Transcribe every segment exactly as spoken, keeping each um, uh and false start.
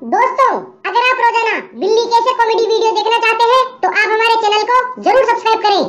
दोस्तों, अगर आप रोजाना बिल्ली कैसे कॉमेडी वीडियो देखना चाहते हैं तो आप हमारे चैनल को जरूर सब्सक्राइब करें।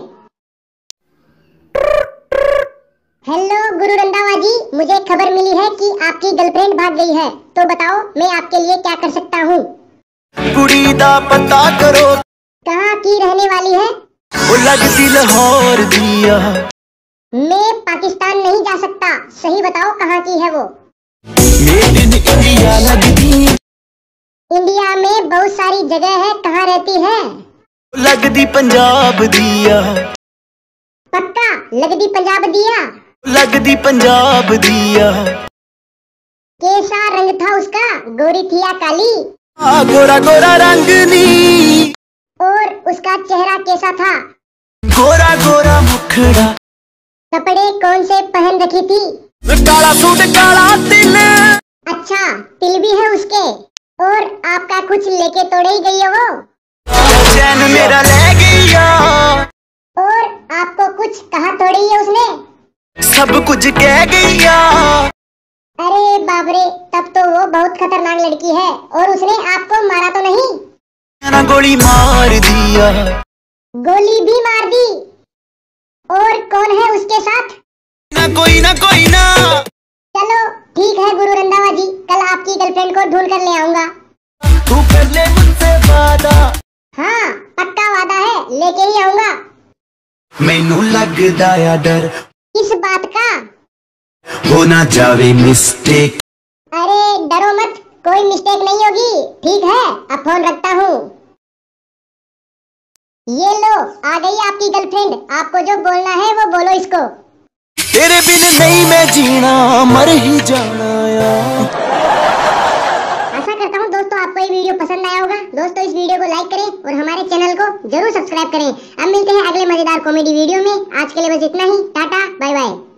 हेलो गुरु रंधावा जी, मुझे खबर मिली है कि आपकी गर्लफ्रेंड भाग गई है, तो बताओ मैं आपके लिए क्या कर सकता हूँ। कुड़ी दा पता करो कहाँ की रहने वाली है? वो लगती लाहौर दिया। मैं पाकिस्तान नहीं जा सकता, सही बताओ कहाँ की है वो? मेड इन इंडिया लगती। इंडिया में बहुत सारी जगह है, कहाँ रहती है? लगती पंजाब दिया। पक्का लगती पंजाब दिया? लगती पंजाब दिया। कैसा रंग था उसका, गोरी थी या काली? आ गोरा गोरा रंग नी। और उसका चेहरा कैसा था? गोरा गोरा मुखड़ा। कपड़े कौन से पहन रखी थी? काला सूट काला तिल। अच्छा, तिल भी है उसके। और आपका कुछ लेके तोड़े ही गई है वो? चैन मेरा ले गया। और आपको कुछ कहा तोड़ी है उसने? सब कुछ कह गया। अरे बाबरे, तब तो वो बहुत खतरनाक लड़की है। और उसने आपको मारा तो नहीं? ना गोली मार दिया। गोली भी मार दी? और कौन है उसके साथ? ना कोई ना कोई ना। चलो ठीक है गुरु रंधावा जी, कल आपकी गर्लफ्रेंड को ढूंढ कर ले आऊंगा। तू कर ले मुझसे वादा। हाँ पक्का वादा है, लेके ही आऊंगा। मैनू लगदा या डर किस बात का? हो ना जावे मिस्टेक। अरे डरो मत, कोई मिस्टेक नहीं होगी। ठीक है, अब फोन रखता हूँ। ये लो, आ गई आपकी गर्लफ्रेंड। आपको जो बोलना है वो बोलो इसको। तेरे बिन नहीं मैं जीना, मर ही जाना यार। आशा करता हूँ दोस्तों आपको ये वीडियो पसंद आया होगा। दोस्तों इस वीडियो को लाइक करें और हमारे चैनल को जरूर सब्सक्राइब करें। अब मिलते हैं अगले मजेदार कॉमेडी वीडियो में। आज के लिए बस इतना ही। Tata bye bye.